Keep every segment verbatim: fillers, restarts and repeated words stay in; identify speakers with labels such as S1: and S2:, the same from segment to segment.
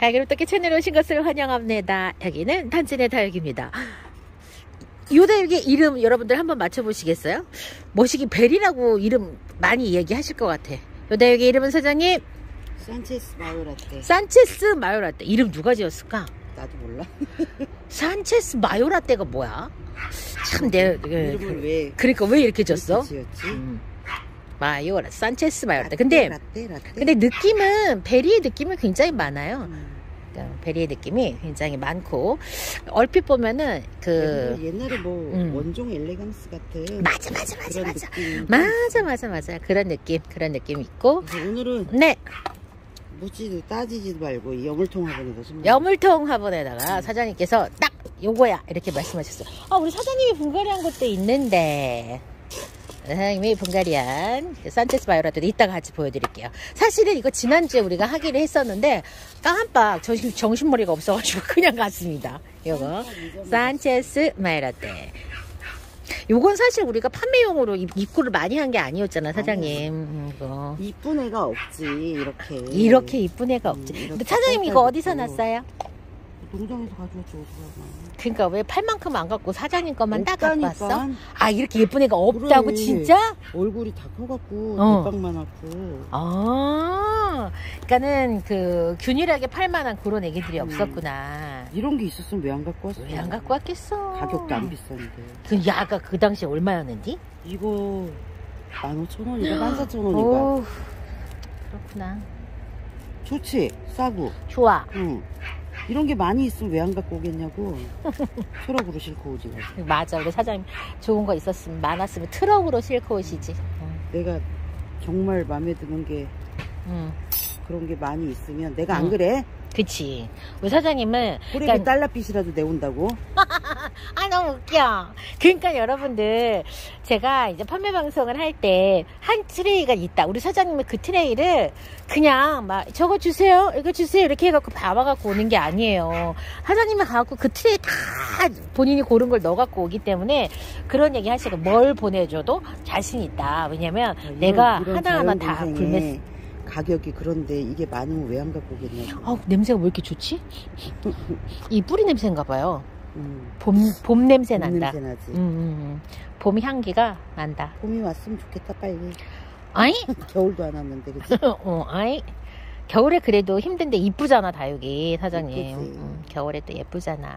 S1: 다육이로 떡게 채널에 오신 것을 환영합니다. 여기는 단진의 다육입니다. 이 다육의 이름 여러분들 한번 맞춰보시겠어요? 머시기 벨이라고 이름 많이 얘기하실 것 같아. 이 다육의 이름은 사장님?
S2: 산체스 마요라떼.
S1: 산체스 마요라떼. 이름 누가 지었을까?
S2: 나도 몰라.
S1: 산체스 마요라떼가 뭐야? 참 내
S2: 이름을 왜
S1: 그러니까 왜 이렇게 졌어?
S2: 지었지?
S1: 음. 마요라 산체스 마요라떼. 근데
S2: 라떼, 라떼.
S1: 근데 느낌은 베리의 느낌이 굉장히 많아요.
S2: 음.
S1: 그러니까 베리의 느낌이 굉장히 많고 얼핏 보면은 그
S2: 옛날에 뭐
S1: 음.
S2: 원종 엘레강스 같은
S1: 맞아 맞아 맞아
S2: 그런
S1: 맞아
S2: 느낌.
S1: 맞아 맞아 맞아 그런 느낌 그런 느낌 있고.
S2: 그래서 오늘은
S1: 네,
S2: 묻지도 따지지도 말고 이 여물통 화분에다 좀
S1: 여물통 화분에다가 사장님께서 딱 요거야 이렇게 말씀하셨어요. 아, 우리 사장님이 분갈이한 것도 있는데 사장님이 분갈이한 산체스 마요라떼도 이따가 같이 보여드릴게요. 사실은 이거 지난주에 우리가 하기로 했었는데 깜빡 정신, 정신머리가 없어가지고 그냥 갔습니다. 요거 산체스 마요라떼. 요건 사실 우리가 판매용으로 입구를 많이 한 게 아니었잖아, 사장님. 음, 이거.
S2: 이쁜 애가 없지 이렇게
S1: 이렇게 이쁜 애가 없지.
S2: 음,
S1: 근데 사장님 이거 어디서
S2: 있고.
S1: 났어요?
S2: 농장에서 가져왔지 어디서 나.
S1: 그러니까 왜 팔만큼 안 갖고 사장님 것만 딱 갖고
S2: 없다니까.
S1: 왔어? 아, 이렇게 예쁜 애가 없다고?
S2: 그래.
S1: 진짜?
S2: 얼굴이 다 커갖고
S1: 어.
S2: 대빵만 하고.
S1: 아, 그러니까는 그 균일하게 팔만한 그런 애기들이
S2: 음.
S1: 없었구나.
S2: 이런 게 있었으면 왜 안 갖고 왔어?
S1: 왜 안 갖고 왔겠어?
S2: 가격도 안 비싼데.
S1: 그 야가 그 당시에 얼마였는지?
S2: 이거 만 오천 원이다, 만 사천 원이다.
S1: 오, 그렇구나.
S2: 좋지, 싸고.
S1: 좋아.
S2: 응. 이런 게 많이 있으면 왜 안 갖고 오겠냐고. 트럭으로 싣고 오지.
S1: 맞아, 우리 사장님 좋은 거 있었으면 많았으면 트럭으로 싣고 오시지. 응.
S2: 내가 정말 마음에 드는 게
S1: 응.
S2: 그런 게 많이 있으면 내가 안
S1: 응.
S2: 그래?
S1: 그치. 우리 사장님은
S2: 호래비
S1: 그러니까-
S2: 달러빚이라도 내온다고?
S1: 아, 너무 웃겨. 그러니까 여러분들 제가 이제 판매 방송을 할 때 한 트레이가 있다. 우리 사장님은 그 트레이를 그냥 막 저거 주세요, 이거 주세요 이렇게 해갖고 봐봐갖고 오는 게 아니에요. 사장님이 가갖고 그 트레이 다 본인이 고른 걸 넣어갖고 오기 때문에 그런 얘기 하시고 뭘 보내줘도 자신 있다. 왜냐면
S2: 이런,
S1: 내가
S2: 이런
S1: 하나하나 다
S2: 자연동생에
S1: 불매.
S2: 가격이 그런데 이게 많으면 왜 안 갖고 오겠냐고.
S1: 아, 냄새가 왜 이렇게 좋지? 이 뿌리 냄새인가 봐요.
S2: 음.
S1: 봄, 봄 냄새
S2: 봄
S1: 난다.
S2: 냄새 나지.
S1: 음, 음, 음. 봄 향기가 난다.
S2: 봄이 왔으면 좋겠다 빨리.
S1: 아이?
S2: 겨울도 안 왔는데 그치?
S1: 어, 아이. 겨울에 그래도 힘든데 이쁘잖아, 다육이, 사장님.
S2: 예쁘지.
S1: 음, 겨울에 또 예쁘잖아.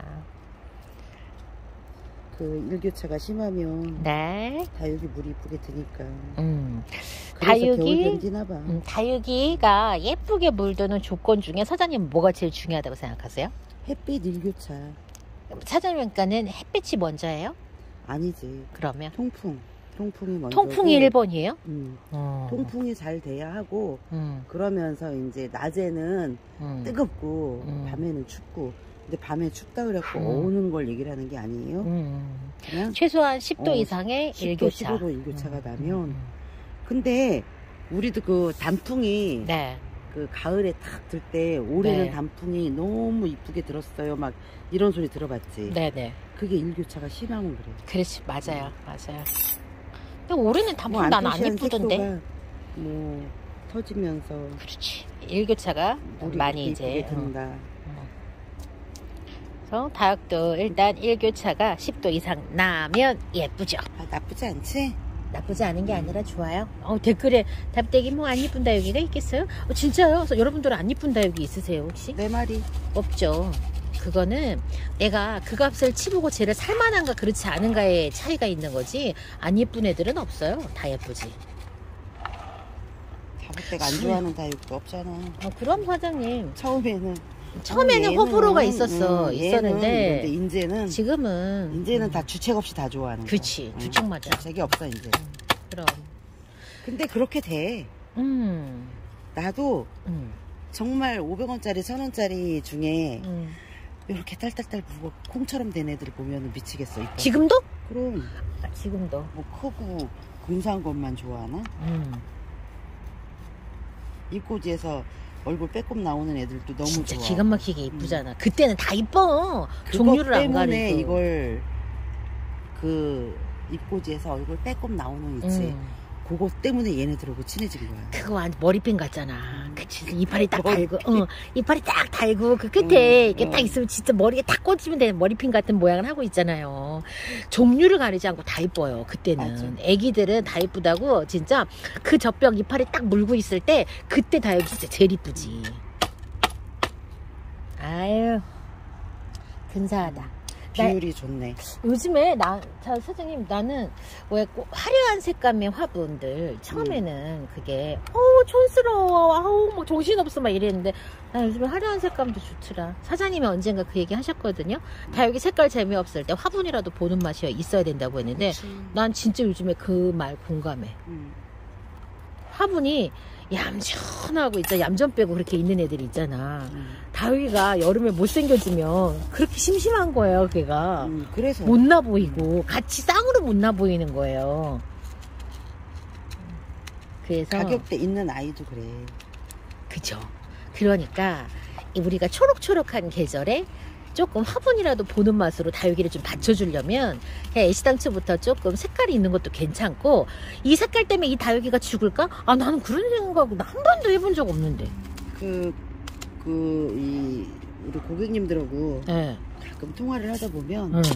S2: 그 일교차가 심하면
S1: 네.
S2: 다육이 물이 이쁘게 드니까.
S1: 음.
S2: 그래서 겨울
S1: 다육이,
S2: 견디나 봐.
S1: 음, 다육이가 예쁘게 물드는 조건 중에 사장님 뭐가 제일 중요하다고 생각하세요?
S2: 햇빛 일교차.
S1: 사장님과는 햇빛이 먼저예요?
S2: 아니지.
S1: 그러면?
S2: 통풍. 통풍이 먼저.
S1: 통풍이 일 번이에요?
S2: 음.
S1: 어.
S2: 통풍이 잘 돼야 하고
S1: 음,
S2: 그러면서 이제 낮에는
S1: 음.
S2: 뜨겁고
S1: 음.
S2: 밤에는 춥고. 근데 밤에 춥다 그래갖고
S1: 음.
S2: 어우는 걸 얘기를 하는 게 아니에요.
S1: 음.
S2: 그냥
S1: 최소한 십 도
S2: 어,
S1: 이상의
S2: 십 도,
S1: 일교차.
S2: 십오 도 일교차가
S1: 음,
S2: 나면.
S1: 음,
S2: 근데 우리도 그 단풍이
S1: 네.
S2: 그 가을에 탁 들 때 올해는
S1: 네.
S2: 단풍이 너무 이쁘게 들었어요. 막 이런 소리 들어봤지.
S1: 네네.
S2: 그게 일교차가 심하면 그래.
S1: 그렇지, 맞아요, 맞아요. 근데 올해는 단풍
S2: 뭐
S1: 난 안
S2: 안토시아닌
S1: 예쁘던데.
S2: 색소가 뭐 터지면서
S1: 그렇지. 일교차가
S2: 물이
S1: 많이
S2: 이렇게
S1: 이제.
S2: 이쁘게
S1: 음.
S2: 든다.
S1: 그래서 다육도 일단 일교차가 십 도 이상 나면 예쁘죠.
S2: 아, 나쁘지 않지?
S1: 나쁘지 않은 게 아니라 좋아요. 어, 댓글에 답대기 뭐 안 이쁜 다육이가 있겠어요? 어, 진짜요? 그래서 여러분들은 안 이쁜 다육이 있으세요 혹시?
S2: 내 말이.
S1: 없죠. 그거는 내가 그 값을 치르고 쟤를 살만한가 그렇지 않은가의 차이가 있는 거지. 안 예쁜 애들은 없어요. 다 예쁘지.
S2: 다볼 때가 안 좋아하는 다육도 없잖아.
S1: 어, 그럼 사장님
S2: 처음에는
S1: 처음에는
S2: 얘는,
S1: 호불호가 있었어.
S2: 음,
S1: 있었는데
S2: 얘는, 이제는
S1: 지금은
S2: 이제는 다 주책 없이 다 좋아하는 거야.
S1: 그치.
S2: 응.
S1: 주책 맞아.
S2: 주책이 없어 이제.
S1: 그럼
S2: 근데 그렇게 돼.
S1: 음,
S2: 나도
S1: 음,
S2: 정말 오백 원짜리 천 원짜리 중에
S1: 음.
S2: 이렇게 딸딸딸 굵어 콩처럼 된 애들 보면 미치겠어. 이뻐.
S1: 지금도?
S2: 그럼
S1: 아, 지금도.
S2: 뭐 크고 근사한 것만 좋아하나?
S1: 음.
S2: 입꼬지에서 얼굴 빼꼼 나오는 애들도 너무
S1: 진짜
S2: 좋아.
S1: 기가 막히게 이쁘잖아. 그때는 다 이뻐.
S2: 그것
S1: 종류를 안
S2: 때문에
S1: 가리고.
S2: 이걸 그 입꼬지에서 얼굴 빼꼼 나오는 있지.
S1: 음.
S2: 그거 때문에 얘네들하고 친해진 거야.
S1: 그거 완전 머리핀 같잖아. 그치. 이파리 딱
S2: 머리핀.
S1: 달고, 어, 이파리 딱 달고, 그 끝에
S2: 어,
S1: 이렇게
S2: 어.
S1: 딱 있으면 진짜 머리에 딱 꽂히면 되는 머리핀 같은 모양을 하고 있잖아요. 종류를 가리지 않고 다 이뻐요. 그때는.
S2: 맞아.
S1: 애기들은 다 이쁘다고, 진짜 그 젖병 이파리 딱 물고 있을 때, 그때 다육이 진짜 제일 이쁘지. 아유, 근사하다.
S2: 비율이 좋네.
S1: 요즘에 나, 자, 사장님, 나는 왜 꼭 화려한 색감의 화분들, 처음에는 음. 그게, 어우, 촌스러워, 아우, 뭐 정신없어, 막 이랬는데, 나 요즘에 화려한 색감도 좋더라. 사장님이 언젠가 그 얘기 하셨거든요. 다육이 색깔 재미없을 때 화분이라도 보는 맛이 있어야 된다고 했는데,
S2: 그치.
S1: 난 진짜 요즘에 그 말 공감해.
S2: 음.
S1: 화분이 얌전하고 있잖아. 얌전 빼고 그렇게 있는 애들이 있잖아.
S2: 음.
S1: 다육이가 여름에 못생겨지면 그렇게 심심한 거예요, 걔가.
S2: 음, 그래서
S1: 못나 보이고 같이 쌍으로 못나 보이는 거예요. 그래서
S2: 가격대 있는 아이도 그래.
S1: 그죠. 그러니까 우리가 초록초록한 계절에 조금 화분이라도 보는 맛으로 다육이를 좀 받쳐주려면 애시당초부터 조금 색깔이 있는 것도 괜찮고, 이 색깔 때문에 이 다육이가 죽을까? 아, 나는 그런 생각을 한 번도 해본 적 없는데.
S2: 그, 그, 이, 우리 고객님들하고
S1: 네.
S2: 가끔 통화를 하다 보면
S1: 응.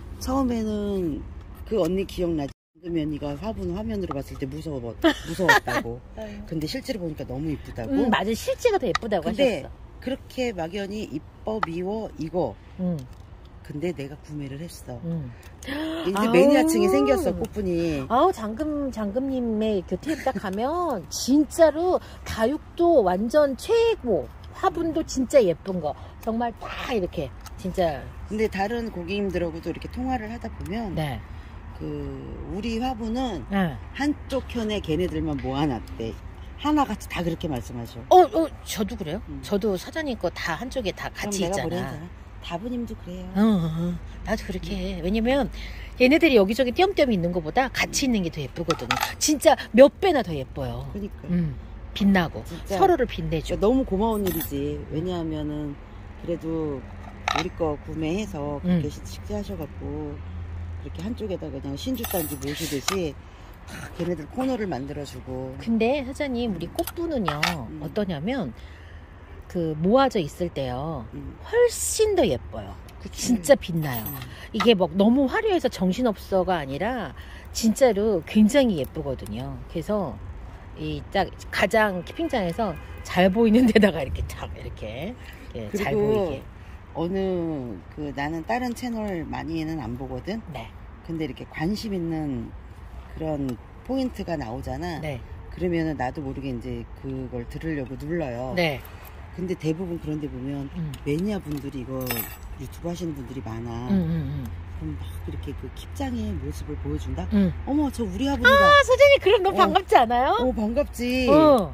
S2: 처음에는 그 언니 기억나지? 면이가 화분 화면으로 봤을 때 무서워, 무서웠다고. 근데 실제로 보니까 너무 이쁘다고.
S1: 응, 맞아. 실제가 더 예쁘다고
S2: 근데
S1: 하셨어.
S2: 그렇게 막연히 이뻐, 미워, 이거.
S1: 응.
S2: 근데 내가 구매를 했어.
S1: 응.
S2: 이제
S1: 아우.
S2: 매니아층이 생겼어, 꽃분이.
S1: 아우, 장금, 장금님의 곁에 딱 가면 진짜로 다육도 완전 최고, 화분도 진짜 예쁜 거. 정말 딱 이렇게, 진짜.
S2: 근데 다른 고객님들하고도 이렇게 통화를 하다 보면,
S1: 네.
S2: 그, 우리 화분은
S1: 네.
S2: 한쪽 편에 걔네들만 모아놨대. 하나같이 다 그렇게 말씀하셔.
S1: 어, 어, 저도 그래요.
S2: 음.
S1: 저도 사장님 거 다 한쪽에 다 같이
S2: 그럼 내가
S1: 있잖아.
S2: 뭐라 다부님도 그래요.
S1: 어, 어, 나도 그렇게 해. 왜냐면 얘네들이 여기저기 띄엄띄엄 있는 것보다 같이 있는 게 더 예쁘거든요. 진짜 몇 배나 더 예뻐요.
S2: 그러니까.
S1: 음, 빛나고
S2: 진짜.
S1: 서로를 빛내줘.
S2: 너무 고마운 일이지. 왜냐하면은 그래도 우리 거 구매해서 그렇게
S1: 음.
S2: 식재하셔갖고 그렇게 한쪽에다 그냥 신주단지 모시듯이 다 걔네들 코너를 만들어주고.
S1: 근데 사장님, 우리 꽃분은요
S2: 음.
S1: 어떠냐면 그 모아져 있을 때요
S2: 음.
S1: 훨씬 더 예뻐요.
S2: 그치.
S1: 진짜 빛나요.
S2: 음.
S1: 이게 막 너무 화려해서 정신없어가 아니라 진짜로 굉장히 예쁘거든요. 그래서 이 딱 가장 키핑장에서 잘 보이는 데다가 이렇게 딱 이렇게 예, 잘
S2: 그리고
S1: 보이게.
S2: 어느 그 나는 다른 채널 많이는 안 보거든.
S1: 네,
S2: 근데 이렇게 관심 있는 그런 포인트가 나오잖아.
S1: 네,
S2: 그러면은 나도 모르게 이제 그걸 들으려고 눌러요.
S1: 네.
S2: 근데 대부분 그런 데 보면
S1: 음.
S2: 매니아 분들이 이거 유튜브 하시는 분들이 많아.
S1: 음, 음,
S2: 그럼 막 이렇게 그 킵장의 모습을 보여준다.
S1: 음. 음.
S2: 어머 저 우리 화분이다.
S1: 아, 사장님 그럼 너무
S2: 어.
S1: 반갑지 않아요?
S2: 어 반갑지.
S1: 어,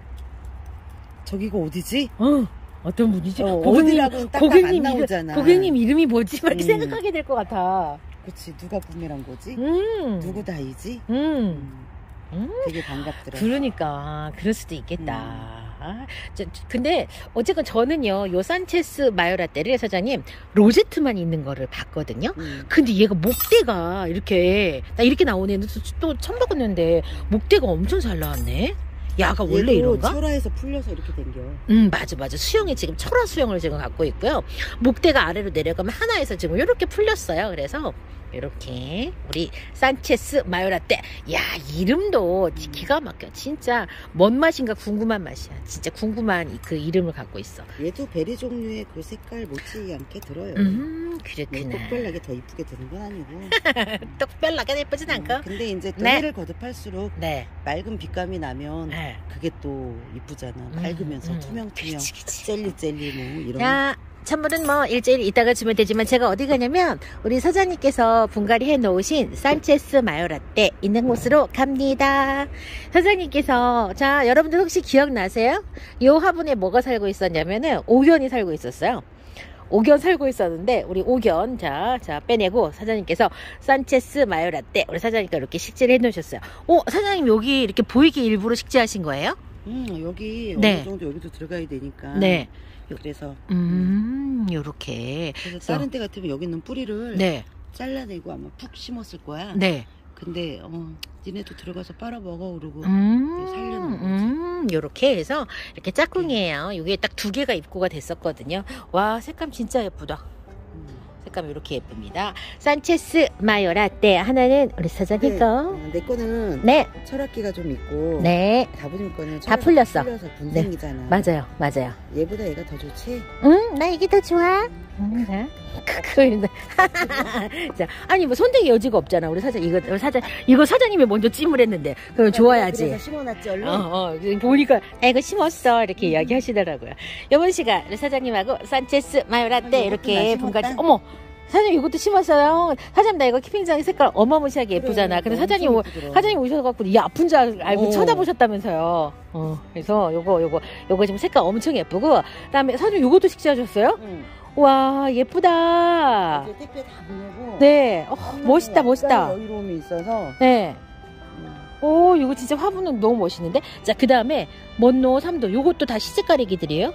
S2: 저기가 어디지?
S1: 어. 어떤 분이지?
S2: 어,
S1: 고객님,
S2: 어디라고는 딱딱
S1: 고객님
S2: 안
S1: 이름,
S2: 나오잖아.
S1: 고객님 이름이 뭐지? 막 이렇게
S2: 음.
S1: 생각하게 될 것 같아.
S2: 그치 누가 구매한 거지?
S1: 음.
S2: 누구 다이지?
S1: 음.
S2: 음,
S1: 음.
S2: 되게 반갑더라.
S1: 그러니까 그럴 수도 있겠다.
S2: 음.
S1: 아, 저, 저, 근데 어쨌건 저는요 요 산체스 마요라떼를 사장님 로제트만 있는 거를 봤거든요.
S2: 음.
S1: 근데 얘가 목대가 이렇게 나 이렇게 나오는 애는 또 처음 봤는데 목대가 엄청 잘 나왔네. 야가 원래
S2: 얘도
S1: 이런가?
S2: 철화에서 풀려서 이렇게 댕겨.
S1: 음, 맞아, 맞아. 수영이 지금 철화 수영을 지금 갖고 있고요. 목대가 아래로 내려가면 하나에서 지금 이렇게 풀렸어요. 그래서 이렇게 우리 산체스 마요라떼. 야, 이름도 기가 막혀. 진짜 뭔 맛인가 궁금한 맛이야. 진짜 궁금한 그 이름을 갖고 있어.
S2: 얘도 베리 종류의 그 색깔 못지않게 들어요.
S1: 음,
S2: 뭐
S1: 그렇구나.
S2: 똑별나게 더 이쁘게 드는 건 아니고.
S1: 똑별나게 예쁘진 않고.
S2: 음, 근데 이제 또
S1: 네.
S2: 해를 거듭할수록
S1: 네.
S2: 맑은 빛감이 나면
S1: 네.
S2: 그게 또 이쁘잖아.
S1: 음,
S2: 밝으면서
S1: 음.
S2: 투명투명,
S1: 그치, 그치.
S2: 젤리 젤리 뭐 이런.
S1: 자, 선물은 뭐 일주일 있다가 주면 되지만 제가 어디 가냐면 우리 사장님께서 분갈이 해 놓으신 산체스 마요라떼 있는 곳으로 갑니다. 사장님께서 자 여러분들 혹시 기억나세요? 이 화분에 뭐가 살고 있었냐면은 옥견이 살고 있었어요. 옥견 살고 있었는데 우리 옥견 자, 자 빼내고 사장님께서 산체스 마요라떼 우리 사장님께 이렇게 식재를 해 놓으셨어요. 오, 사장님 여기 이렇게 보이게 일부러 식재하신 거예요?
S2: 음 여기
S1: 네.
S2: 어느 정도 여기도 들어가야 되니까.
S1: 네.
S2: 그래서
S1: 음, 요렇게.
S2: 그래서 다른 때 같으면 여기 있는 뿌리를
S1: 네.
S2: 잘라내고 아마 푹 심었을 거야.
S1: 네.
S2: 근데 어, 니네도 들어가서 빨아 먹어 그러고
S1: 음,
S2: 살려놓은 거지.
S1: 음, 요렇게 해서 이렇게 짝꿍이에요. 이게 딱 두 개가 입고가 됐었거든요. 와, 색감 진짜 예쁘다.
S2: 음.
S1: 색감 이렇게 예쁩니다. 산체스 마요 라떼 하나는 우리 사장님
S2: 네,
S1: 거.
S2: 어, 내 거는
S1: 네,
S2: 철학기가 좀 있고
S1: 네,
S2: 다부님 거는
S1: 다
S2: 철학이
S1: 풀렸어.
S2: 풀려서 분생이잖아.
S1: 맞아요, 맞아요.
S2: 얘보다 얘가 더 좋지?
S1: 응, 나 이게 더 좋아. 응, 자, 그런데 자, 아니 뭐 선택의 여지가 없잖아. 우리 사장 이거 우리 사장 이거 사장님이 먼저 찜을 했는데 그럼 좋아야지.
S2: 그래서 심어놨지 얼른.
S1: 어, 어, 보니까, 아, 이거 심었어. 이렇게 이야기 하시더라고요. 이번 시간, 우리 사장님하고 산체스 마요라떼
S2: 아,
S1: 이렇게
S2: 이것도 나
S1: 분갈이.
S2: 심었다.
S1: 어머! 사장님 이것도 심었어요. 사장님 나 이거 키핑장 색깔 어마무시하게 예쁘잖아.
S2: 그래,
S1: 근데 사장님, 오,
S2: 엄청 예쁘더라.
S1: 사장님 오셔갖고 이 아픈 줄 알- 알고
S2: 어.
S1: 쳐다보셨다면서요. 어, 그래서 요거, 요거, 요거 지금 색깔 엄청 예쁘고. 그 다음에 사장님 요것도 식사하셨어요?
S2: 응.
S1: 와, 예쁘다.
S2: 이제 택배 다 보내고.
S1: 네. 어, 멋있다,
S2: 약간
S1: 멋있다.
S2: 여유로움이 있어서.
S1: 네.
S2: 음.
S1: 오, 이거 진짜 화분은 너무 멋있는데? 자, 그 다음에, 먼노 삼도. 요것도 다 시집가리기들이에요?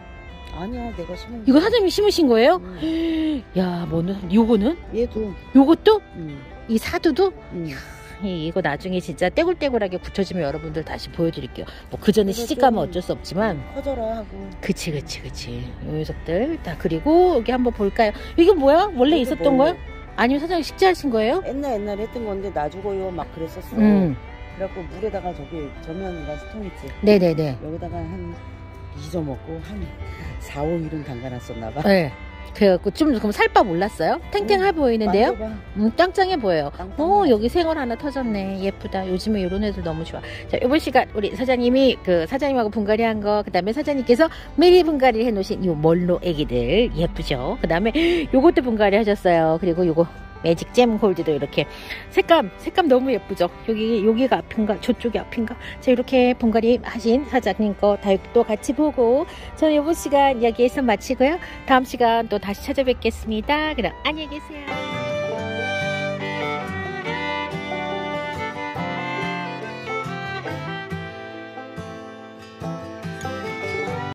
S2: 아니야, 내가 심은
S1: 이거
S2: 거야.
S1: 사장님이 심으신 거예요?
S2: 음.
S1: 야, 먼노 삼도. 요거는?
S2: 얘도.
S1: 요것도?
S2: 음.
S1: 이 사두도?
S2: 음.
S1: 이- 이거 나중에 진짜 떼굴떼굴하게 굳혀지면 여러분들 다시 보여드릴게요. 뭐, 그 전에
S2: 그래서
S1: 시집가면
S2: 좀
S1: 어쩔 수 없지만.
S2: 커져라 하고.
S1: 그치, 그치, 그치. 요 녀석들. 자, 그리고 여기 한번 볼까요? 이게 뭐야? 원래
S2: 이거
S1: 있었던
S2: 뭐-
S1: 거야? 아니면 사장님 식재하신 거예요?
S2: 옛날 옛날에 했던 건데 놔주고요 막 그랬었어.
S1: 음.
S2: 그래갖고 물에다가 저기 전면 가스통 있지.
S1: 네네네.
S2: 여기다가 한 잊어 먹고 한 사, 오 일은 담가놨었나 봐.
S1: 네. 그래갖고 좀 그럼 살밥 올랐어요? 탱탱해 보이는데요?
S2: 만져봐.
S1: 음, 짱짱해 보여요.
S2: 땅땅해.
S1: 오, 여기 생얼 하나 터졌네. 예쁘다. 요즘에 이런 애들 너무 좋아. 자, 이번 시간 우리 사장님이 그 사장님하고 분갈이 한 거, 그 다음에 사장님께서 미리 분갈이 해놓으신 요 멀로 애기들 예쁘죠? 그 다음에 요것도 분갈이 하셨어요. 그리고 요거 매직 잼 홀드도 이렇게 색감, 색감 너무 예쁘죠? 여기, 여기가 앞인가? 저쪽이 앞인가? 자, 이렇게 분갈이 하신 사장님 거 다육도 같이 보고 저는 이번 시간 여기에서 마치고요. 다음 시간 또 다시 찾아뵙겠습니다. 그럼 안녕히 계세요.